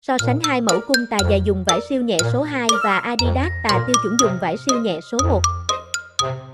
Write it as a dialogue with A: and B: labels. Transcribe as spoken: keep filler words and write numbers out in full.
A: So sánh hai mẫu cung tà giày dùng vải siêu nhẹ số hai và Adidas tà tiêu chuẩn dùng vải siêu nhẹ số một.